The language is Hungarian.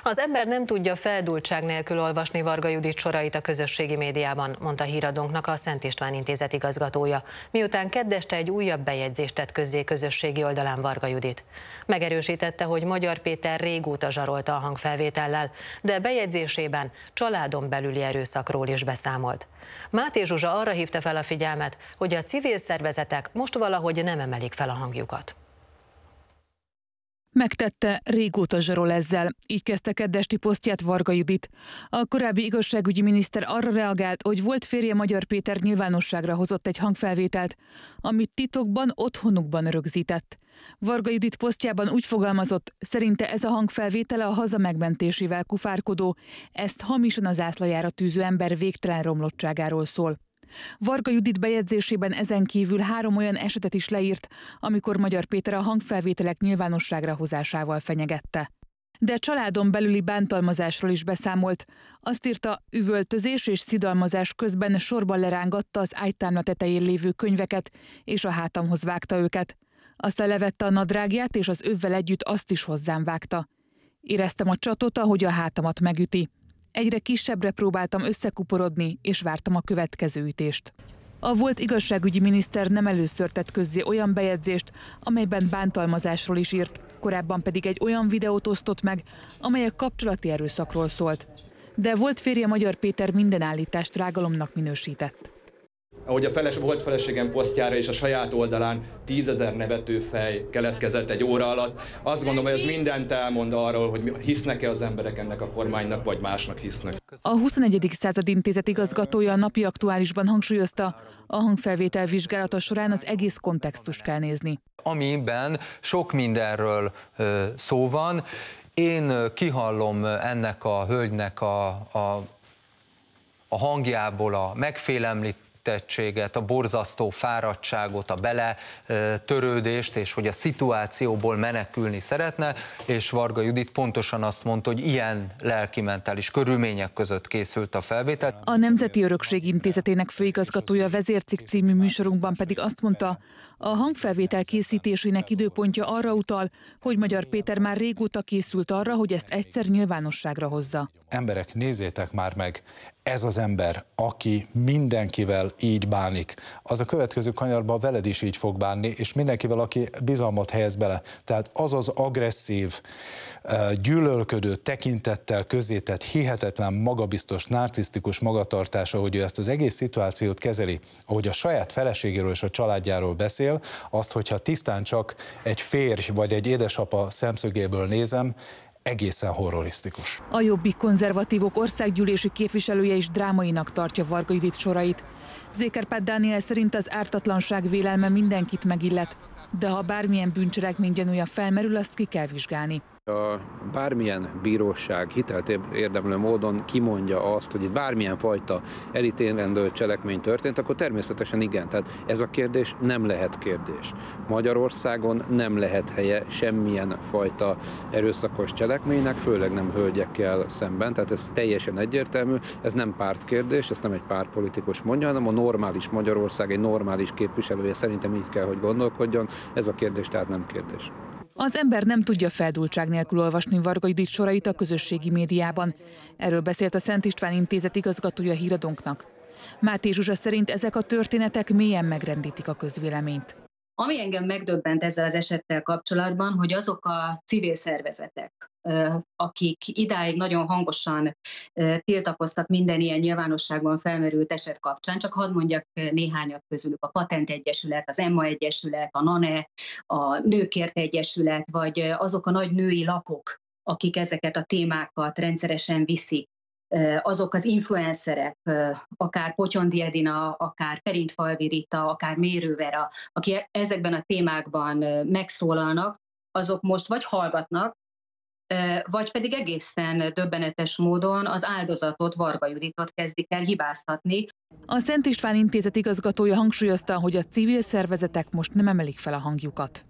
Az ember nem tudja feldúltság nélkül olvasni Varga Judit sorait a közösségi médiában, mondta Híradónknak a Szent István Intézet igazgatója, miután kedd este egy újabb bejegyzést tett közzé közösségi oldalán Varga Judit. Megerősítette, hogy Magyar Péter régóta zsarolta a hangfelvétellel, de bejegyzésében családon belüli erőszakról is beszámolt. Máté Zsuzsa arra hívta fel a figyelmet, hogy a civil szervezetek most valahogy nem emelik fel a hangjukat. Megtette, régóta zsarol ezzel. Így kezdte kedd esti posztját Varga Judit. A korábbi igazságügyi miniszter arra reagált, hogy volt férje Magyar Péter nyilvánosságra hozott egy hangfelvételt, amit titokban otthonukban rögzített. Varga Judit posztjában úgy fogalmazott, szerinte ez a hangfelvétele a haza megmentésével kufárkodó, ezt hamisan a zászlajára tűző ember végtelen romlottságáról szól. Varga Judit bejegyzésében ezen kívül 3 olyan esetet is leírt, amikor Magyar Péter a hangfelvételek nyilvánosságra hozásával fenyegette. De családon belüli bántalmazásról is beszámolt. Azt írta, üvöltözés és szidalmazás közben sorban lerángatta az ágytámla tetején lévő könyveket, és a hátamhoz vágta őket. Aztán levette a nadrágját, és az övvel együtt azt is hozzám vágta. Éreztem a csatot, ahogy a hátamat megüti. Egyre kisebbre próbáltam összekuporodni, és vártam a következő ütést. A volt igazságügyi miniszter nem először tett közzé olyan bejegyzést, amelyben bántalmazásról is írt, korábban pedig egy olyan videót osztott meg, amely a kapcsolati erőszakról szólt. De volt férje Magyar Péter minden állítást rágalomnak minősített. Ahogy a volt feleségem posztjára és a saját oldalán 10 000 nevetőfej keletkezett egy óra alatt. Azt gondolom, hogy ez mindent elmond arról, hogy hisznek-e az emberek ennek a kormánynak, vagy másnak hisznek. A 21. század intézet igazgatója a Napi Aktuálisban hangsúlyozta, a hangfelvétel vizsgálata során az egész kontextust kell nézni. Amiben sok mindenről szó van. Én kihallom ennek a hölgynek a hangjából a megfélemlítettséget, a borzasztó fáradtságot, a beletörődést, és hogy a szituációból menekülni szeretne, és Varga Judit pontosan azt mondta, hogy ilyen lelki-mentális körülmények között készült a felvétel. A Nemzeti Örökség Intézetének főigazgatója Vezércikk című műsorunkban pedig azt mondta, a hangfelvétel készítésének időpontja arra utal, hogy Magyar Péter már régóta készült arra, hogy ezt egyszer nyilvánosságra hozza. Emberek, nézzétek már meg, ez az ember, aki mindenkivel így bánik, az a következő kanyarban veled is így fog bánni, és mindenkivel, aki bizalmat helyez bele. Tehát az az agresszív, gyűlölködő tekintettel közzétett, hihetetlen, magabiztos, narcisztikus magatartása, hogy ő ezt az egész szituációt kezeli, ahogy a saját feleségéről és a családjáról beszél, azt, hogyha tisztán csak egy férj vagy egy édesapa szemszögéből nézem, egészen horrorisztikus. A Jobbik konzervatívok országgyűlési képviselője is drámainak tartja Varga Judit sorait. Zékerpát Dániel szerint az ártatlanság vélelme mindenkit megillet, de ha bármilyen bűncselekmény gyanúja felmerül, azt ki kell vizsgálni. Ha bármilyen bíróság hitelt érdemlő módon kimondja azt, hogy itt bármilyen fajta elítélendő cselekmény történt, akkor természetesen igen. Tehát ez a kérdés nem lehet kérdés. Magyarországon nem lehet helye semmilyen fajta erőszakos cselekménynek, főleg nem hölgyekkel szemben. Tehát ez teljesen egyértelmű, ez nem pártkérdés, ezt nem egy pártpolitikus mondja, hanem a normális Magyarország egy normális képviselője szerintem így kell, hogy gondolkodjon. Ez a kérdés tehát nem kérdés. Az ember nem tudja feldúltság nélkül olvasni Varga Judit sorait a közösségi médiában. Erről beszélt a Szent István Intézet igazgatója Híradónknak. Máté Zsuzsa szerint ezek a történetek mélyen megrendítik a közvéleményt. Ami engem megdöbbent ezzel az esettel kapcsolatban, hogy azok a civil szervezetek, akik idáig nagyon hangosan tiltakoztak minden ilyen nyilvánosságban felmerült eset kapcsán, csak hadd mondjak néhányat közülük: a Patent Egyesület, az Emma Egyesület, a NANE, a Nőkért Egyesület, vagy azok a nagy női lapok, akik ezeket a témákat rendszeresen viszik, azok az influencerek, akár Potyondi Edina, akár Perintfalvi Rita, akár Mérő Vera, akik ezekben a témákban megszólalnak, azok most vagy hallgatnak, vagy pedig egészen döbbenetes módon az áldozatot, Varga Juditot kezdik el hibáztatni. A Szent István Intézet igazgatója hangsúlyozta, hogy a civil szervezetek most nem emelik fel a hangjukat.